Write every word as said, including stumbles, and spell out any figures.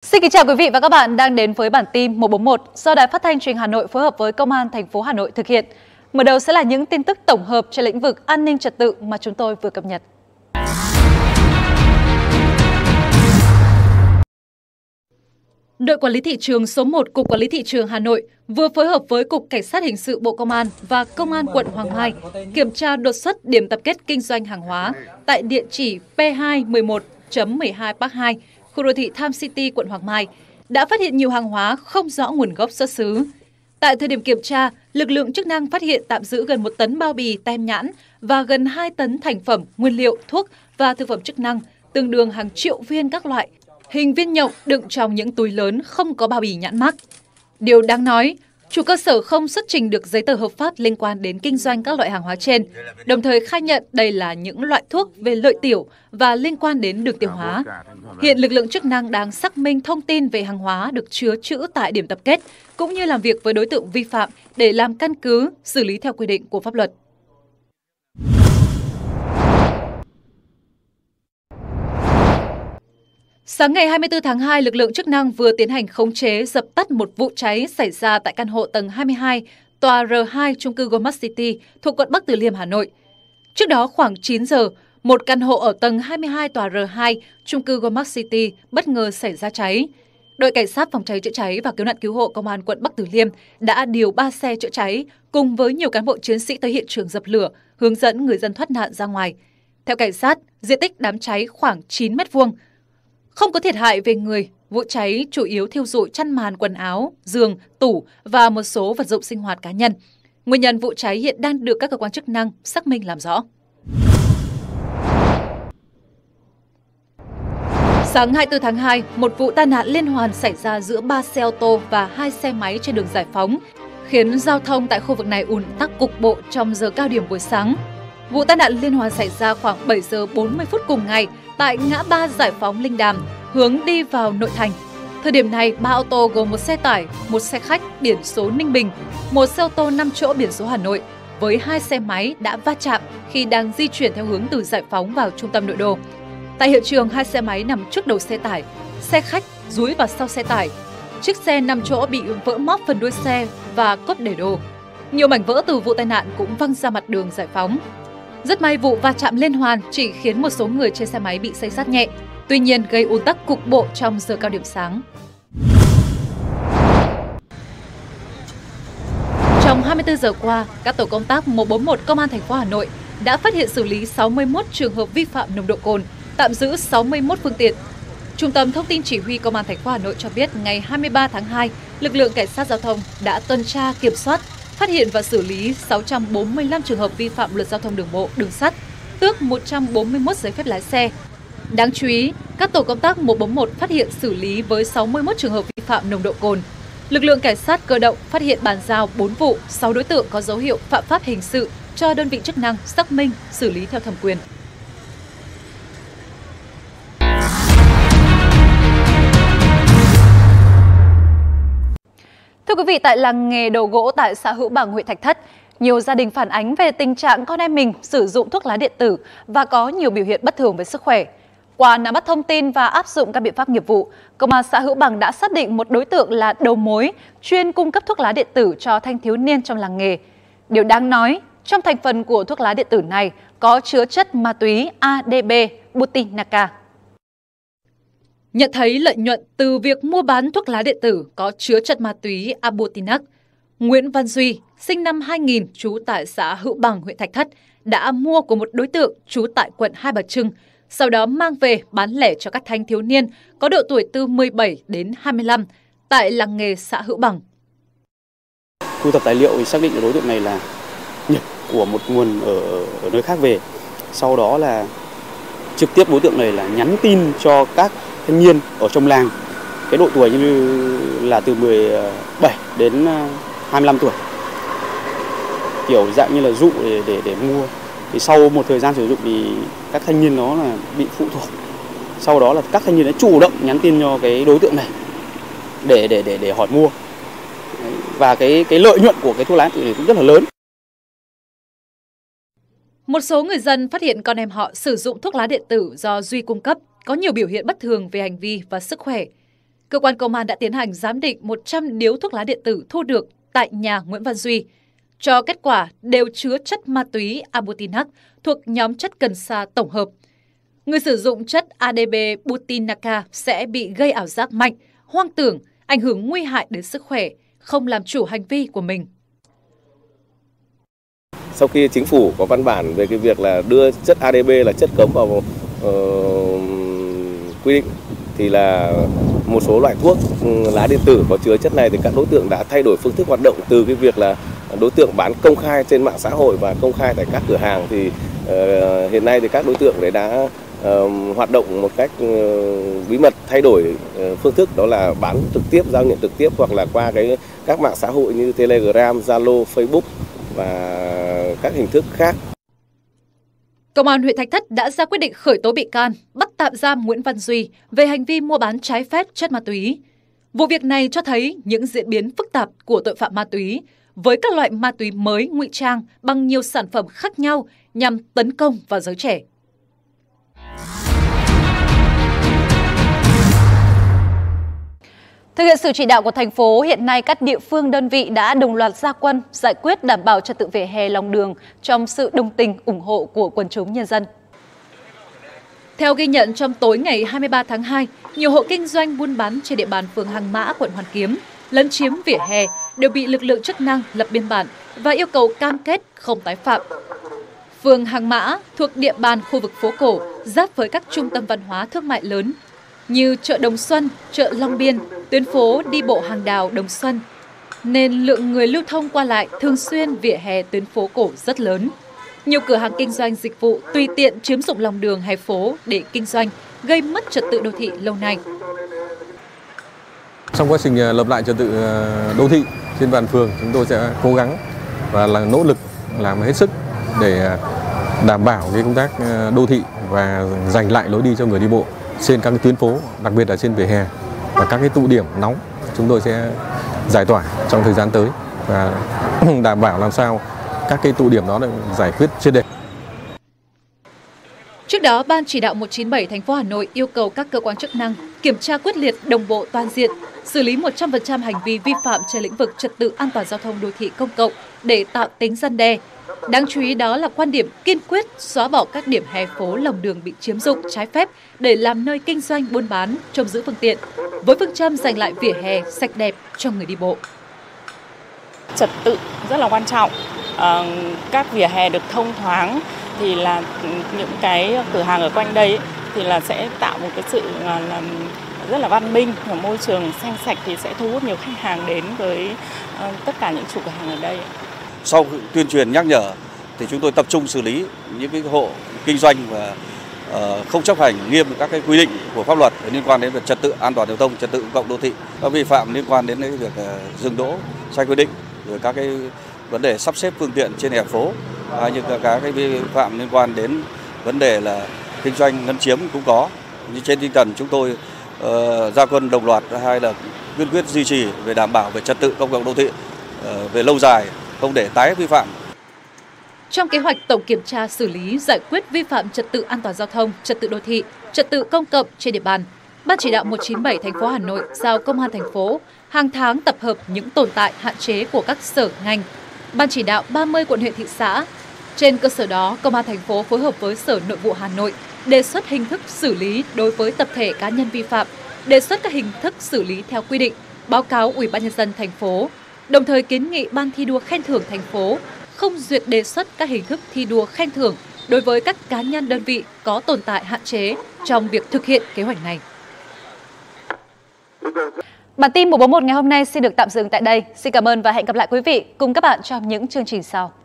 Xin kính chào quý vị và các bạn đang đến với bản tin một bốn một do Đài Phát thanh Truyền hình Hà Nội phối hợp với Công an thành phố Hà Nội thực hiện. Mở đầu sẽ là những tin tức tổng hợp trên lĩnh vực an ninh trật tự mà chúng tôi vừa cập nhật. Đội Quản lý Thị trường số một Cục Quản lý Thị trường Hà Nội vừa phối hợp với Cục Cảnh sát Hình sự Bộ Công an và Công an quận Hoàng Mai kiểm tra đột xuất điểm tập kết kinh doanh hàng hóa tại địa chỉ P hai một một chấm mười hai Park hai, khu đô thị Tham City, quận Hoàng Mai, đã phát hiện nhiều hàng hóa không rõ nguồn gốc xuất xứ. Tại thời điểm kiểm tra, lực lượng chức năng phát hiện tạm giữ gần một tấn bao bì tem nhãn và gần hai tấn thành phẩm, nguyên liệu, thuốc và thực phẩm chức năng, tương đương hàng triệu viên các loại, hình viên nhộng đựng trong những túi lớn không có bao bì nhãn mác. Điều đáng nói, chủ cơ sở không xuất trình được giấy tờ hợp pháp liên quan đến kinh doanh các loại hàng hóa trên, đồng thời khai nhận đây là những loại thuốc về lợi tiểu và liên quan đến đường tiêu hóa. Hiện lực lượng chức năng đang xác minh thông tin về hàng hóa được chứa trữ tại điểm tập kết, cũng như làm việc với đối tượng vi phạm để làm căn cứ, xử lý theo quy định của pháp luật. Sáng ngày hai mươi tư tháng hai, lực lượng chức năng vừa tiến hành khống chế dập tắt một vụ cháy xảy ra tại căn hộ tầng hai mươi hai, tòa R hai chung cư Goldmark City thuộc quận Bắc Từ Liêm, Hà Nội. Trước đó khoảng chín giờ, một căn hộ ở tầng hai mươi hai tòa R hai chung cư Goldmark City bất ngờ xảy ra cháy. Đội Cảnh sát Phòng cháy chữa cháy và Cứu nạn Cứu hộ Công an quận Bắc Từ Liêm đã điều ba xe chữa cháy cùng với nhiều cán bộ chiến sĩ tới hiện trường dập lửa, hướng dẫn người dân thoát nạn ra ngoài. Theo cảnh sát, diện tích đám cháy khoảng chín mét vuông. Không có thiệt hại về người, vụ cháy chủ yếu thiêu rụi chăn màn quần áo, giường, tủ và một số vật dụng sinh hoạt cá nhân. Nguyên nhân vụ cháy hiện đang được các cơ quan chức năng xác minh làm rõ. Sáng hai mươi tư tháng hai, một vụ tai nạn liên hoàn xảy ra giữa ba xe ô tô và hai xe máy trên đường Giải Phóng, khiến giao thông tại khu vực này ùn tắc cục bộ trong giờ cao điểm buổi sáng. Vụ tai nạn liên hoàn xảy ra khoảng bảy giờ bốn mươi phút cùng ngày tại ngã ba Giải Phóng Linh Đàm, hướng đi vào nội thành. Thời điểm này, ba ô tô gồm một xe tải, một xe khách biển số Ninh Bình, một xe ô tô năm chỗ biển số Hà Nội với hai xe máy đã va chạm khi đang di chuyển theo hướng từ Giải Phóng vào trung tâm nội đô. Tại hiện trường, hai xe máy nằm trước đầu xe tải, xe khách dúi vào sau xe tải. Chiếc xe năm chỗ bị vỡ móp phần đuôi xe và cốp để đồ. Nhiều mảnh vỡ từ vụ tai nạn cũng văng ra mặt đường Giải Phóng. Rất may vụ va chạm liên hoàn chỉ khiến một số người trên xe máy bị xây xát nhẹ, tuy nhiên gây ùn tắc cục bộ trong giờ cao điểm sáng. Trong hai mươi tư giờ qua, các tổ công tác một bốn một Công an thành phố Hà Nội đã phát hiện xử lý sáu mươi mốt trường hợp vi phạm nồng độ cồn, tạm giữ sáu mươi mốt phương tiện. Trung tâm Thông tin Chỉ huy Công an thành phố Hà Nội cho biết ngày hai mươi ba tháng hai, lực lượng cảnh sát giao thông đã tuần tra kiểm soát, phát hiện và xử lý sáu trăm bốn mươi lăm trường hợp vi phạm luật giao thông đường bộ, đường sắt, tước một trăm bốn mươi mốt giấy phép lái xe. Đáng chú ý, các tổ công tác một bốn một phát hiện xử lý với sáu mươi mốt trường hợp vi phạm nồng độ cồn. Lực lượng cảnh sát cơ động phát hiện bàn giao bốn vụ, sáu đối tượng có dấu hiệu phạm pháp hình sự cho đơn vị chức năng xác minh, xử lý theo thẩm quyền. Thưa quý vị, tại làng nghề đầu gỗ tại xã Hữu Bằng, huyện Thạch Thất, nhiều gia đình phản ánh về tình trạng con em mình sử dụng thuốc lá điện tử và có nhiều biểu hiện bất thường về sức khỏe. Qua nắm bắt thông tin và áp dụng các biện pháp nghiệp vụ, Công an xã Hữu Bằng đã xác định một đối tượng là đầu mối chuyên cung cấp thuốc lá điện tử cho thanh thiếu niên trong làng nghề. Điều đáng nói, trong thành phần của thuốc lá điện tử này có chứa chất ma túy A D B Butinaca. Nhận thấy lợi nhuận từ việc mua bán thuốc lá điện tử có chứa chất ma túy Abutinac, Nguyễn Văn Duy, sinh năm hai nghìn, trú tại xã Hữu Bằng, huyện Thạch Thất, đã mua của một đối tượng trú tại quận Hai Bà Trưng, sau đó mang về bán lẻ cho các thanh thiếu niên có độ tuổi từ mười bảy đến hai mươi lăm tại làng nghề xã Hữu Bằng. Thu thập tài liệu thì xác định đối tượng này là nhập của một nguồn ở, ở nơi khác về. Sau đó là trực tiếp đối tượng này là nhắn tin cho các thanh niên ở trong làng, cái độ tuổi như là từ mười bảy đến hai mươi lăm tuổi, kiểu dạng như là dụ để để để mua. Thì sau một thời gian sử dụng thì các thanh niên đó là bị phụ thuộc. Sau đó là các thanh niên đã chủ động nhắn tin cho cái đối tượng này để để để để hỏi mua. Và cái cái lợi nhuận của cái thuốc lá điện tử này cũng rất là lớn. Một số người dân phát hiện con em họ sử dụng thuốc lá điện tử do Duy cung cấp có nhiều biểu hiện bất thường về hành vi và sức khỏe. cơ quan công an đã tiến hành giám định một trăm điếu thuốc lá điện tử thu được tại nhà Nguyễn Văn Duy. Cho kết quả đều chứa chất ma túy Abutinac thuộc nhóm chất cần sa tổng hợp. Người sử dụng chất a đê bê Butinaca sẽ bị gây ảo giác mạnh, hoang tưởng, ảnh hưởng nguy hại đến sức khỏe, không làm chủ hành vi của mình. Sau khi chính phủ có văn bản về cái việc là đưa chất a đê bê là chất cấm vào uh, quy định, thì là một số loại thuốc lá điện tử có chứa chất này thì các đối tượng đã thay đổi phương thức hoạt động từ cái việc là đối tượng bán công khai trên mạng xã hội và công khai tại các cửa hàng, thì uh, hiện nay thì các đối tượng đấy đã uh, hoạt động một cách uh, bí mật, thay đổi uh, phương thức, đó là bán trực tiếp, giao nhận trực tiếp hoặc là qua cái các mạng xã hội như Telegram, Zalo, Facebook và các hình thức khác. Công an huyện Thạch Thất đã ra quyết định khởi tố bị can, bắt tạm giam Nguyễn Văn Duy về hành vi mua bán trái phép chất ma túy. Vụ việc này cho thấy những diễn biến phức tạp của tội phạm ma túy, với các loại ma túy mới ngụy trang bằng nhiều sản phẩm khác nhau nhằm tấn công vào giới trẻ. Thực hiện sự chỉ đạo của thành phố, hiện nay các địa phương đơn vị đã đồng loạt ra quân giải quyết đảm bảo trật tự vỉa hè lòng đường trong sự đồng tình ủng hộ của quần chúng nhân dân. Theo ghi nhận, trong tối ngày hai mươi ba tháng hai, nhiều hộ kinh doanh buôn bán trên địa bàn phường Hàng Mã, quận Hoàn Kiếm lấn chiếm vỉa hè đều bị lực lượng chức năng lập biên bản và yêu cầu cam kết không tái phạm. Phường Hàng Mã thuộc địa bàn khu vực phố cổ, giáp với các trung tâm văn hóa thương mại lớn như chợ Đồng Xuân, chợ Long Biên, tuyến phố đi bộ Hàng Đào, Đồng Xuân, nên lượng người lưu thông qua lại thường xuyên vỉa hè tuyến phố cổ rất lớn. Nhiều cửa hàng kinh doanh dịch vụ tùy tiện chiếm dụng lòng đường hè phố để kinh doanh, gây mất trật tự đô thị lâu nay. Trong quá trình lập lại trật tự đô thị trên địa bàn phường, chúng tôi sẽ cố gắng và là nỗ lực làm hết sức để đảm bảo cái công tác đô thị và giành lại lối đi cho người đi bộ trên các cái tuyến phố, đặc biệt là trên vỉa hè và các cái tụ điểm nóng. Chúng tôi sẽ giải tỏa trong thời gian tới và đảm bảo làm sao các cái tụ điểm đó được giải quyết triệt để. Trước đó, Ban chỉ đạo một chín bảy thành phố Hà Nội yêu cầu các cơ quan chức năng kiểm tra quyết liệt, đồng bộ, toàn diện, xử lý một trăm phần trăm hành vi vi phạm trên lĩnh vực trật tự an toàn giao thông đô thị công cộng để tạo tính răn đe. Đáng chú ý đó là quan điểm kiên quyết xóa bỏ các điểm hè phố lòng đường bị chiếm dụng trái phép để làm nơi kinh doanh buôn bán, trông giữ phương tiện, với phương châm giành lại vỉa hè sạch đẹp cho người đi bộ. Trật tự rất là quan trọng, à, các vỉa hè được thông thoáng thì là những cái cửa hàng ở quanh đây thì là sẽ tạo một cái sự là, là rất là văn minh, và môi trường xanh sạch thì sẽ thu hút nhiều khách hàng đến với uh, tất cả những chủ cửa hàng ở đây. Sau tuyên truyền nhắc nhở thì chúng tôi tập trung xử lý những cái hộ kinh doanh và uh, không chấp hành nghiêm các cái quy định của pháp luật liên quan đến việc trật tự an toàn giao thông, trật tự công cộng đô thị, các vi phạm liên quan đến cái việc uh, dừng đỗ sai quy định, rồi các cái vấn đề sắp xếp phương tiện trên hè phố, hay như các cái vi phạm liên quan đến vấn đề là kinh doanh lấn chiếm cũng có. Như trên tinh thần chúng tôi uh, ra quân đồng loạt hay là kiên quyết duy trì về đảm bảo về trật tự công cộng đô thị uh, về lâu dài, không để tái vi phạm. Trong kế hoạch tổng kiểm tra xử lý giải quyết vi phạm trật tự an toàn giao thông, trật tự đô thị, trật tự công cộng trên địa bàn, Ban chỉ đạo một chín bảy thành phố Hà Nội giao Công an thành phố hàng tháng tập hợp những tồn tại hạn chế của các sở ngành, Ban chỉ đạo ba mươi quận huyện thị xã. Trên cơ sở đó, Công an thành phố phối hợp với Sở Nội vụ Hà Nội đề xuất hình thức xử lý đối với tập thể cá nhân vi phạm, đề xuất các hình thức xử lý theo quy định, báo cáo Ủy ban nhân dân thành phố, đồng thời kiến nghị Ban thi đua khen thưởng thành phố không duyệt đề xuất các hình thức thi đua khen thưởng đối với các cá nhân đơn vị có tồn tại hạn chế trong việc thực hiện kế hoạch này. Bản tin một bốn một ngày hôm nay xin được tạm dừng tại đây. Xin cảm ơn và hẹn gặp lại quý vị cùng các bạn trong những chương trình sau.